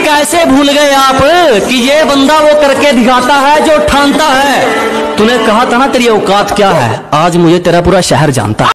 कैसे भूल गए आप कि ये बंदा वो करके दिखाता है जो ठानता है। तूने कहा था ना तेरी औकात क्या है, आज मुझे तेरा पूरा शहर जानता है।